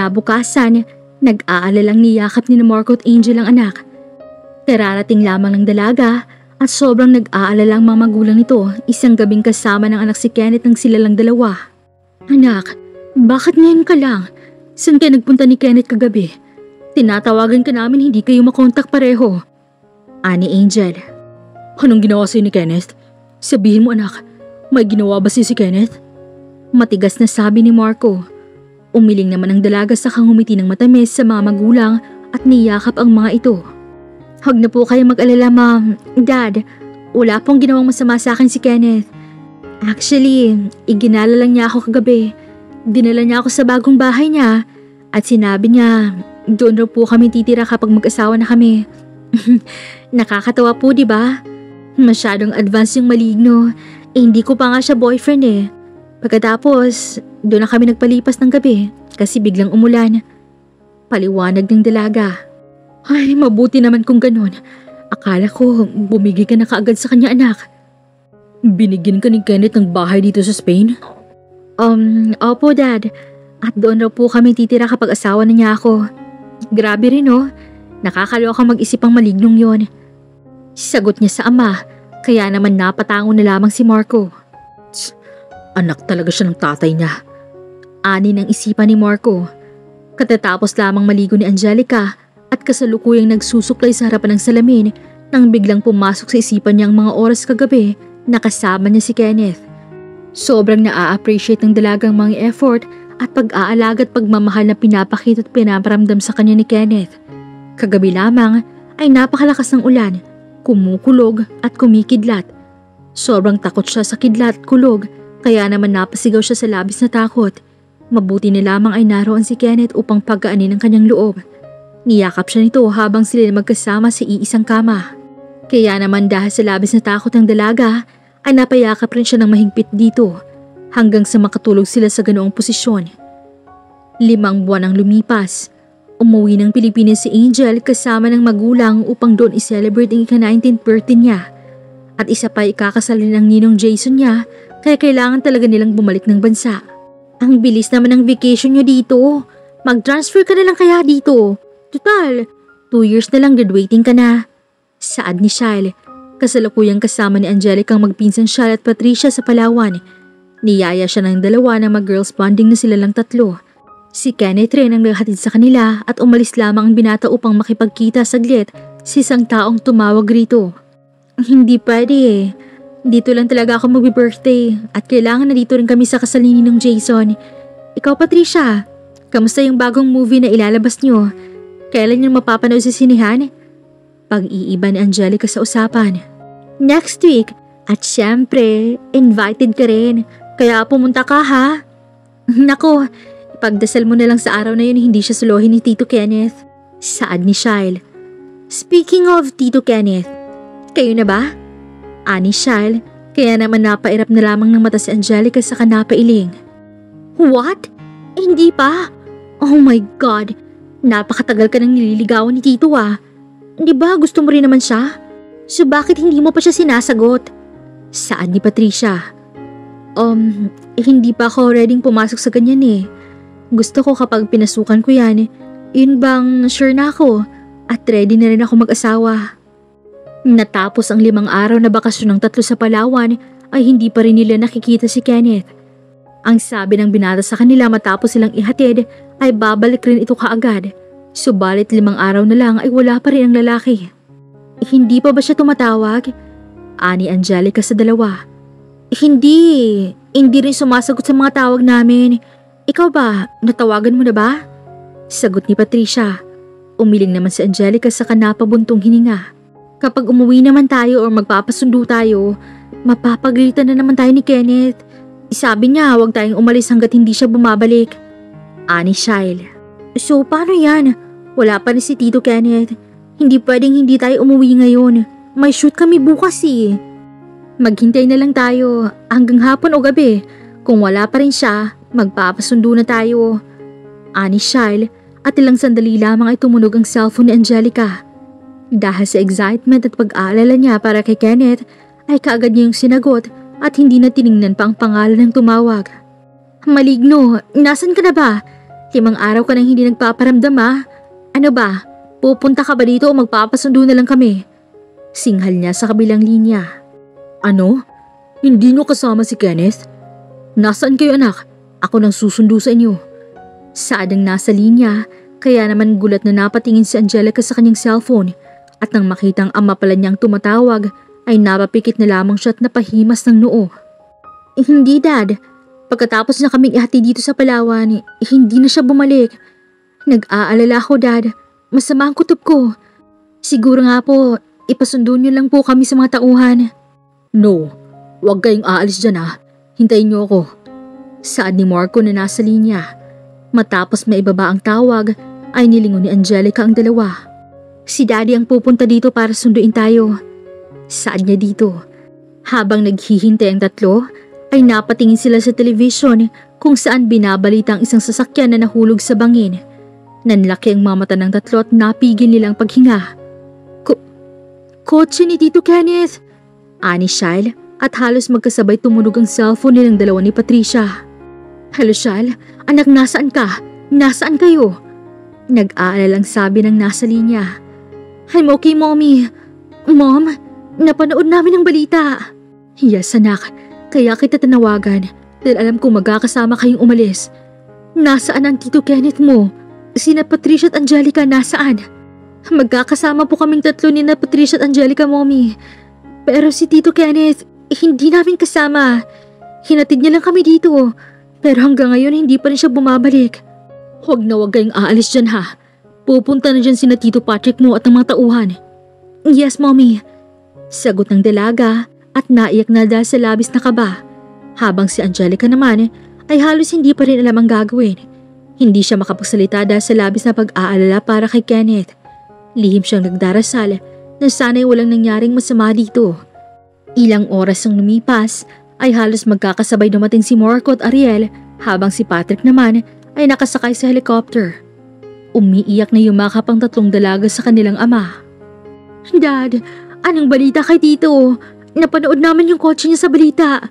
Kinabukasan, nag-aalalang niyakap ni Marco at Angel ang anak. Kararating lamang ng dalaga at sobrang nag-aalala ang mga magulang nito isang gabing kasama ng anak si Kenneth ng sila lang dalawa. Anak, bakit ngayon ka lang? Saan kayo nagpunta ni Kenneth kagabi? Tinatawagan ka namin hindi kayo makontak pareho. Ani Angel. Anong ginawa sa'yo ni Kenneth? Sabihin mo anak, may ginawa ba si Kenneth? Matigas na sabi ni Marco. Umiling naman ang dalaga sa kangumiti ng matamis sa mga magulang at niyakap ang mga ito. Huwag na po kayo mag-alala, Mom. Dad, wala pong ginawang masama sa akin si Kenneth. Actually, iginala lang niya ako kagabi. Dinala niya ako sa bagong bahay niya at sinabi niya, doon raw po kami titira kapag mag-asawa na kami. Nakakatawa po, di ba? Masyadong advance yung maligno. Hindi ko pa nga siya boyfriend eh. Pagkatapos, doon na kami nagpalipas ng gabi kasi biglang umulan. Paliwanag ng dalaga. Ay, mabuti naman kung ganun. Akala ko bumigay ka na kaagad sa kanya anak. Binigyan ka ni Kenneth ng bahay dito sa Spain? Opo Dad. At doon raw po kami titira kapag asawa na niya ako. Grabe rin oh. Nakakaloka mag-isip ang malignong yon. Sagot niya sa ama, kaya naman napatango na lamang si Marco. Anak talaga siya ng tatay niya. Ani ng isipan ni Marco. Katatapos lamang maligo ni Angelica at kasalukuyang nagsusuklay sa harapan ng salamin nang biglang pumasok sa isipan niya ang mga oras kagabi na kasama niya si Kenneth. Sobrang naa-appreciate ng dalagang mga effort at pag-aalaga at pagmamahal na pinapakita at pinaparamdam sa kanya ni Kenneth. Kagabi lamang ay napakalakas ng ulan, kumukulog at kumikidlat. Sobrang takot siya sa kidlat at kulog kaya naman napasigaw siya sa labis na takot. Mabuti na lamang ay naroon si Kenneth upang pagkaanin ang kanyang loob. Niyakap siya nito habang sila magkasama sa iisang kama. Kaya naman dahil sa labis na takot ng dalaga ay napayakap rin siya ng mahigpit dito hanggang sa makatulog sila sa ganoong posisyon. 5 buwan ang lumipas. Umuwi ng Pilipinas si Angel kasama ng magulang upang doon i-celebrate ang ika-19th birthday niya. At isa pa ikakasal ng ninong Jason niya kaya kailangan talaga nilang bumalik ng bansa. Ang bilis naman ng vacation niyo dito. Mag-transfer ka na lang kaya dito. Total, 2 years na lang graduating ka na. Saad ni Shyle, kasalukuyang kasama ni Angelica ang magpinsan Shyle at Patricia sa Palawan. Niyaya siya ng dalawa na mag-girls bonding na sila lang 3. Si Kenneth rin ang naghatid sa kanila at umalis lamang ang binata upang makipagkita saglit sa isang taong tumawag rito. Hindi pwede eh. Dito lang talaga ako mag-birthday at kailangan na dito rin kami sa kasal ni Ninong Jason. Ikaw Patricia, kamusta yung bagong movie na ilalabas niyo? Kailan yung mapapanood sa sinihan? Pag-iiba ni Angelica sa usapan. Next week. At syempre, invited ka rin. Kaya pumunta ka ha? Nako, ipagdasal mo na lang sa araw na yun hindi siya suluhin ni Tito Kenneth. Saad ni Shyle. Speaking of Tito Kenneth, kayo na ba? Ani Shyle, kaya naman napairap na lamang ng mata si Angelica sa kanapailing. What? Hindi pa? Oh my God! Napakatagal ka nang nililigawan ni Tito ah. Di ba gusto mo rin naman siya? So bakit hindi mo pa siya sinasagot? Saan ni Patricia? Hindi pa ako ready pumasok sa ganyan eh. Gusto ko kapag pinasukan ko yan, yun bang sure na ako at ready na rin ako mag-asawa. Natapos ang 5 araw na bakasyon ng 3 sa Palawan ay hindi pa rin nila nakikita si Kenneth. Ang sabi ng binata sa kanila matapos silang ihatid ay babalik rin ito kaagad. Subalit 5 araw na lang ay wala pa rin ang lalaki. Hindi pa ba siya tumatawag? Ani Angelica sa dalawa. Hindi rin sumasagot sa mga tawag namin. Ikaw ba, natawagan mo na ba? Sagot ni Patricia. Umiling naman si Angelica sa kanapabuntong hininga. Kapag umuwi naman tayo o magpapasundo tayo, mapapagalitan na naman tayo ni Kenneth. Sabi niya huwag tayong umalis hanggat hindi siya bumabalik. Ani Shyle. So paano yan? Wala pa rin si Tito Kenneth. Hindi pwedeng hindi tayo umuwi ngayon. May shoot kami bukas eh. Maghintay na lang tayo hanggang hapon o gabi. Kung wala pa rin siya, magpapasundo na tayo. Ani Shyle at ilang sandali lamang ay tumunog ang cellphone ni Angelica. Dahil sa excitement at pag-aalala niya para kay Kenneth, ay kaagad niya yung sinagot at hindi na tiningnan pa ang pangalan ng tumawag. Maligno, nasan ka na ba? 5 araw ka nang hindi nagpaparamdam ah. Ano ba? Pupunta ka ba dito o magpapasundo na lang kami? Singhal niya sa kabilang linya. Ano? Hindi niyo kasama si Kenneth? Nasaan kayo anak? Ako nang susundo sa inyo. Saad ang nasa linya, kaya naman gulat na napatingin si Angelica sa kanyang cellphone at nang makitang ama pala niyang tumatawag ay napapikit na lamang siya at napahimas ng noo. Hindi dad, pagkatapos na kaming ihati dito sa Palawan, hindi na siya bumalik. Nag-aalala ako dad, masama ang kutob ko. Siguro nga po, ipasundo niyo lang po kami sa mga tauhan. No, huwag kayong aalis dyan ha. Hintayin niyo ako. Saad ni Marco na nasa linya. Matapos maibaba ang tawag, ay nilingon ni Angelica ang dalawa. Si Daddy ang pupunta dito para sunduin tayo. Saad niya dito. Habang naghihintay ang tatlo, ay napatingin sila sa television kung saan binabalita ang isang sasakyan na nahulog sa bangin. Nanlaki ang mga mata ng tatlo at napigil nilang paghinga. Kotse ni Tito Kenneth! Ani Shyle at halos magkasabay tumunog ang cellphone nilang dalawa ni Patricia. Hello Shyle, anak nasaan ka? Nasaan kayo? Nag-aalalang sabi ng nasa linya. I'm okay mommy. Mom, napanood namin ang balita. Yes anak, kaya kita tanawagan dahil alam kong magkakasama kayong umalis. Nasaan ang Tito Kenneth mo? Sina Patricia at Angelica nasaan? Magkakasama po kaming tatlo ni na Patricia at Angelica mommy. Pero si Tito Kenneth, hindi namin kasama. Hinatid niya lang kami dito. Pero hanggang ngayon hindi pa rin siya bumabalik. Huwag na huwag kayong aalis dyan ha. Pupunta na dyan sina Tito Patrick mo at ang mga tauhan. Yes, mommy. Sagot ng dalaga at naiyak na dahil sa labis na kaba. Habang si Angelica naman ay halos hindi pa rin alam ang gagawin. Hindi siya makapagsalita dahil sa labis na pag-aalala para kay Kenneth. Lihim siyang nagdarasal na sana'y walang nangyaring masama dito. Ilang oras ang lumipas ay halos magkakasabay dumating si Marco at Ariel habang si Patrick naman ay nakasakay sa helicopter. Umiiyak na yumakap ang tatlong dalaga sa kanilang ama. Dad, anong balita kay Tito? Napanood namin yung kotse niya sa balita.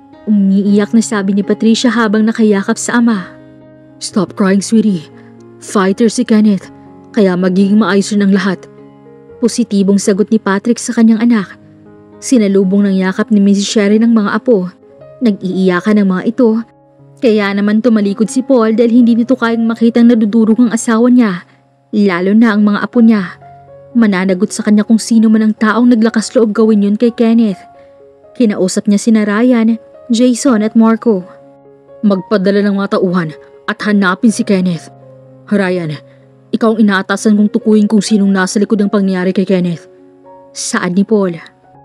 Umiiyak na sabi ni Patricia habang nakayakap sa ama. Stop crying sweetie. Fighter si Kenneth, kaya magiging maayos rin ang lahat. Positibong sagot ni Patrick sa kanyang anak. Sinalubong ng yakap ni Mrs. Sherry ng mga apo. Nag-iiyakan ng mga ito. Kaya naman tumalikod si Paul dahil hindi nito kayang makitang nadudurog ang asawa niya, lalo na ang mga apo niya. Mananagot sa kanya kung sino man ang taong naglakas loob gawin yun kay Kenneth. Kinausap niya sina Ryan, Jason at Marco. Magpadala ng mga tauhan at hanapin si Kenneth. Ryan, ikaw ang inaatasan kong tukuyin kung sinong nasa likod ng pangyayari kay Kenneth. Saad ni Paul.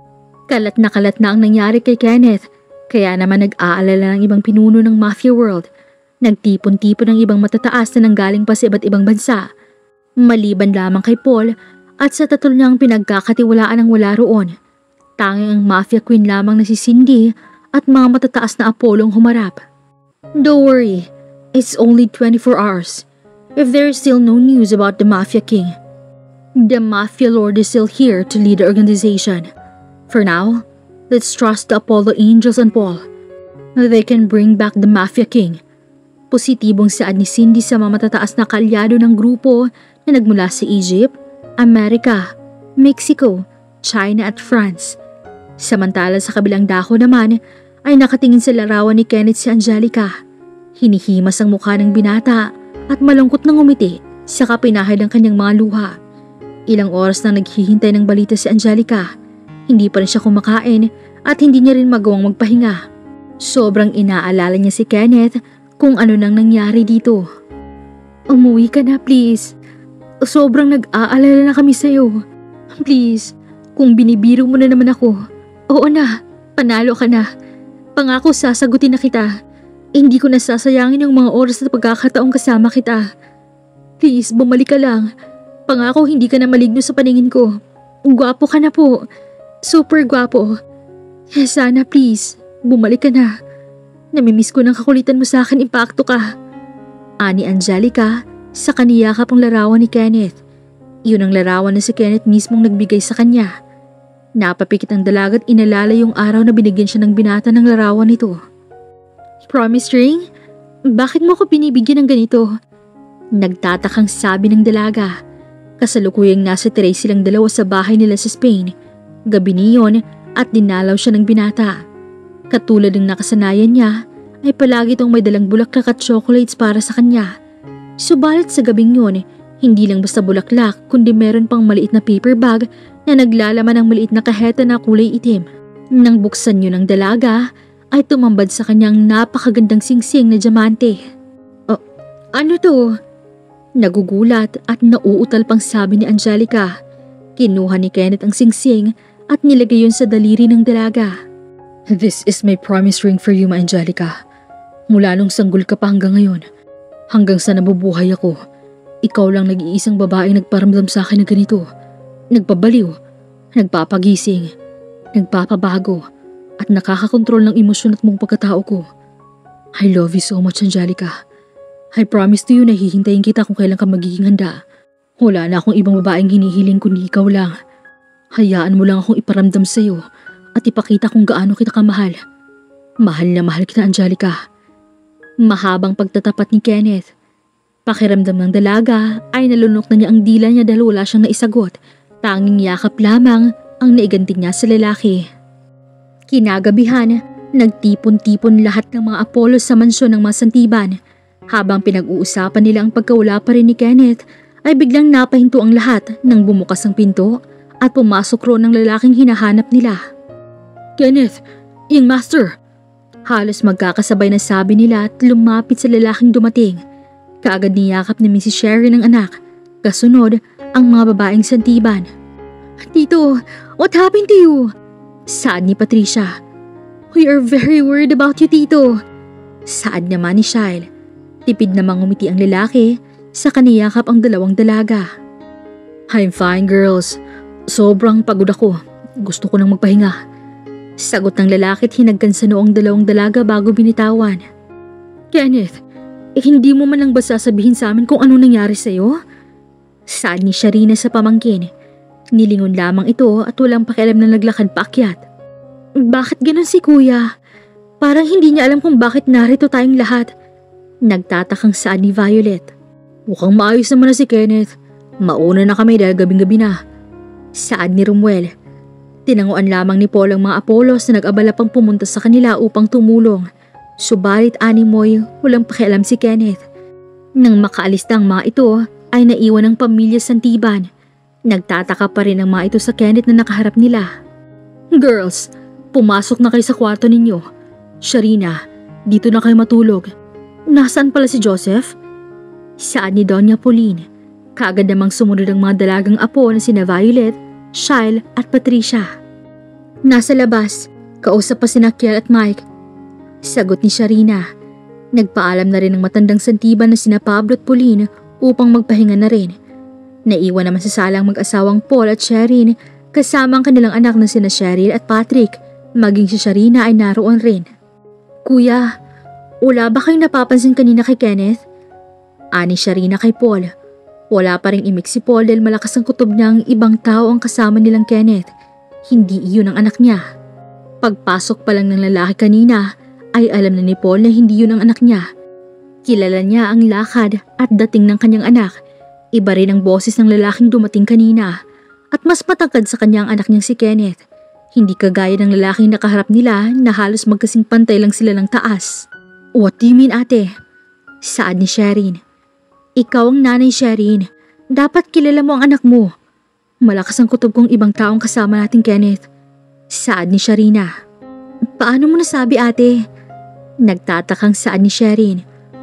Kalat na ang nangyari kay Kenneth, kaya naman nag-aalala ng ibang pinuno ng Mafia World. Nagtipon-tipon ng ibang matataas na nanggaling pa sa iba't ibang bansa. Maliban lamang kay Paul at sa tatlo niyang pinagkakatiwalaan ng wala roon. Tanging ang Mafia Queen lamang na si Cindy at mga matataas na Apollo ang humarap. Don't worry, it's only 24 hours. If there is still no news about the Mafia King, the Mafia Lord is still here to lead the organization. For now, let's trust the Apollo Angels and Paul. They can bring back the Mafia King. Positibong saad ni Cindy sa mga matataas na kaalyado ng grupo na nagmula sa Egypt, Amerika, Mexico, China at France. Samantala sa kabilang dako naman ay nakatingin sa larawan ni Kenneth si Angelica. Hinihimas ang mukha ng binata at malungkot na ngumiti sa kapinahid ng kanyang mga luha. Ilang oras na naghihintay ng balita si Angelica. Hindi pa rin siya kumakain at hindi niya rin magawang magpahinga. Sobrang inaalala niya si Kenneth kung ano nang nangyari dito. Umuwi ka na please. Sobrang nag-aalala na kami sa'yo. Please, kung binibiro mo na naman ako. Oo na, panalo ka na. Pangako sasagutin na kita. Hindi ko nasasayangin yung mga oras at pagkakataong kasama kita. Please, bumalik ka lang. Pangako hindi ka na maligno sa paningin ko. Gwapo ka na po. Super gwapo. Sana please, bumalik ka na. Namimiss ko ng kakulitan mo sa akin, impacto ka. Ani Angelica sa kaniyakap ang larawan ni Kenneth. Iyon ang larawan na si Kenneth mismong nagbigay sa kanya. Napapikit ang dalaga at inalala yung araw na binigyan siya ng binata ng larawan nito. Promise ring? Bakit mo ako binibigyan ng ganito? Nagtatakang sabi ng dalaga. Kasalukuyang nasa tray silang dalawa sa bahay nila sa Spain. Gabi niyon at dinalaw siya ng binata. Katulad ng nakasanayan niya, ay palagi itong may dalang bulaklak at chocolates para sa kanya. Subalit sa gabing yun, hindi lang basta bulaklak kundi meron pang maliit na paper bag na naglalaman ng maliit na kaheta na kulay itim. Nang buksan yun ng dalaga, ay tumambad sa kanyang napakagandang singsing na diamante. "Oh, ano to?" Nagugulat at nauutal pang sabi ni Angelica. Kinuha ni Kenneth ang singsing at nilagay yun sa daliri ng dalaga. "This is my promise ring for you, Ma Angelica. Mula nung sanggol ka pa hanggang ngayon, hanggang sa nabubuhay ako, ikaw lang nag-iisang babaeng nagparamdam sa akin na ganito. Nagpabaliw, nagpapagising, nagpapabago, at nakakakontrol ng emosyon at mong pagkatao ko. I love you so much, Angelica. I promise to you na hihintayin kita kung kailan ka magiging handa. Wala na akong ibang babaeng hinihiling kundi ikaw lang. Hayaan mo lang akong iparamdam sa iyo at ipakita kung gaano kita kamahal. Mahal na mahal kita, Angelica." Mahabang pagtatapat ni Kenneth. Pakiramdam ng dalaga ay nalunok na niya ang dila niya dahil wala siyang naisagot. Tanging yakap lamang ang naiganti niya sa lalaki. Kinagabihan, nagtipon-tipon lahat ng mga Apollos sa mansyon ng mga santiban. Habang pinag-uusapan nila ang pagkawala pa rin ni Kenneth, ay biglang napahinto ang lahat nang bumukas ang pinto at pumasok roon ang lalaking hinahanap nila. "Kenneth, yung master!" Halos magkakasabay na sabi nila at lumapit sa lalaking dumating. Kaagad niyakap ni Mrs. Sherry ng anak. Kasunod, ang mga babaeng santiban. "Tito, what happened to you?" Saad ni Patricia. "We are very worried about you, Tito." Saad naman ni Shyle. Tipid namang umiti ang lalaki sa kaniyakap ang dalawang dalaga. "I'm fine, girls. Sobrang pagod ako. Gusto ko nang magpahinga." Sagot ng lalaki at hinagkan sa noong dalawang dalaga bago binitawan. "Kenneth, hindi mo man lang ba sasabihin sa amin kung ano nangyari sa'yo?" Saad ni Sharina sa pamangkin. Nilingon lamang ito at walang pakialam na naglakad paakyat. "Bakit ganun si kuya? Parang hindi niya alam kung bakit narito tayong lahat." Nagtatakang saad ni Violet. "Mukhang maayos naman na si Kenneth. Mauna na kami dahil gabing-gabi na." Saad ni Romuel. Tinanguan lamang ni Paul ang mga Apollos na nag-abala pang pumunta sa kanila upang tumulong. Subalit animoy, walang pakialam si Kenneth. Nang makaalis na ang mga ito, ay naiwan ang pamilya Santiban. Nagtataka pa rin ang mga ito sa Kenneth na nakaharap nila. "Girls, pumasok na kayo sa kwarto ninyo. Sharina, dito na kayo matulog. Nasaan pala si Joseph?" Saad ni Doña Pauline. Kaagad namang sumunod ang mga dalagang apo na sina Violet, Shyle at Patricia. "Nasa labas, kausap pa sina Kiel at Mike." Sagot ni Sharina. Nagpaalam na rin ang matandang santiban na sina Pablo at Pauline upang magpahinga na rin. Naiwan naman sa salang mag-asawang Paul at Sherin kasama ang kanilang anak na sina Cheryl at Patrick, maging si Sharina ay naroon rin. "Kuya, wala ba kayong napapansin kanina kay Kenneth?" Ani Sharina kay Paul. Wala pa ring imik si Paul dahil malakas ang kutob niyang ibang tao ang kasama nilang Kenneth. Hindi iyon ang anak niya. Pagpasok pa lang ng lalaki kanina ay alam na ni Paul na hindi yun ang anak niya. Kilala niya ang lakad at dating ng kanyang anak. Iba rin ang boses ng lalaking dumating kanina at mas matagkad sa kanyang anak niyang si Kenneth. Hindi kagaya ng lalaking nakaharap nila na halos magkasing pantay lang sila ng taas. "What do you mean, ate?" Saad ni Sherin. "Ikaw ang nanay, Sherin. Dapat kilala mo ang anak mo. Malakas ang kutob kong ibang taong kasama natin, Kenneth." Saad ni Sharina. "Paano mo nasabi, ate?" Nagtatakang saad ni Sherin.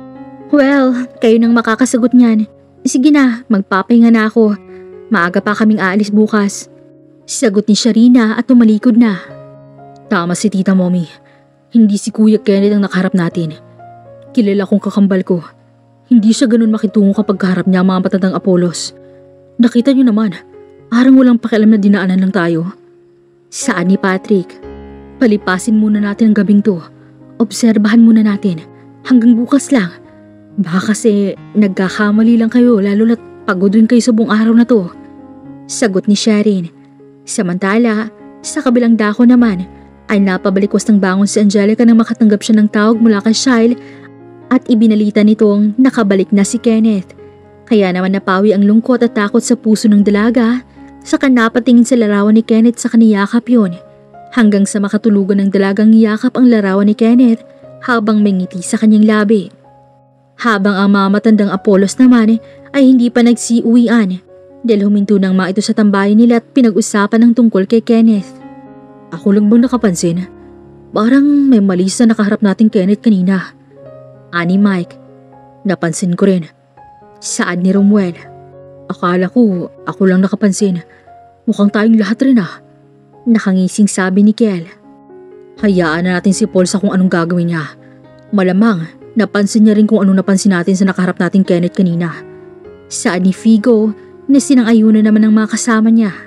"Well, kayo nang makakasagot niyan. Sige na, magpapahinga na ako. Maaga pa kaming aalis bukas." Sagot ni Sharina at tumalikod na. "Tama si Tita Mommy. Hindi si Kuya Kenneth ang nakaharap natin. Kilala kong kakambal ko. Hindi siya ganun makitungo kapag kaharap niya ang mga matandang Apollos. Nakita niyo naman, parang walang pakialam na dinaanan lang tayo." Saad ni Patrick. "Palipasin muna natin ang gabing to. Obserbahan muna natin. Hanggang bukas lang. Baka kasi nagkakamali lang kayo lalo na't pagod rin kayo sa buong araw na to." Sagot ni Sherin. Samantala, sa kabilang dako naman ay napabalikwas ng bangon si Angelica nang makatanggap siya ng tawag mula kay Shyle at ibinalita nitong nakabalik na si Kenneth. Kaya naman napawi ang lungkot at takot sa puso ng dalaga, saka napatingin sa larawan ni Kenneth sa kaniyakap yun. Hanggang sa makatulugan ng dalagang yakap ang larawan ni Kenneth habang may ngiti sa kanyang labi. Habang ang mga matandang Apollos naman ay hindi pa nagsiuwian dahil huminto ng mga ito sa tambayan nila at pinag-usapan ng tungkol kay Kenneth. Ako lang bang nakapansin? Parang may mali sa nakaharap nating Kenneth kanina. Ani Mike, napansin ko rin. Saad ni Romuel. Akala ko ako lang nakapansin. Mukhang tayong lahat rin ah. Nakangising sabi ni Kel. Hayaan na natin si Paul sa kung anong gagawin niya. Malamang napansin niya rin kung anong napansin natin sa nakaharap nating Kenneth kanina. Saad ni Figo na sinang-ayunan naman ng mga kasama niya.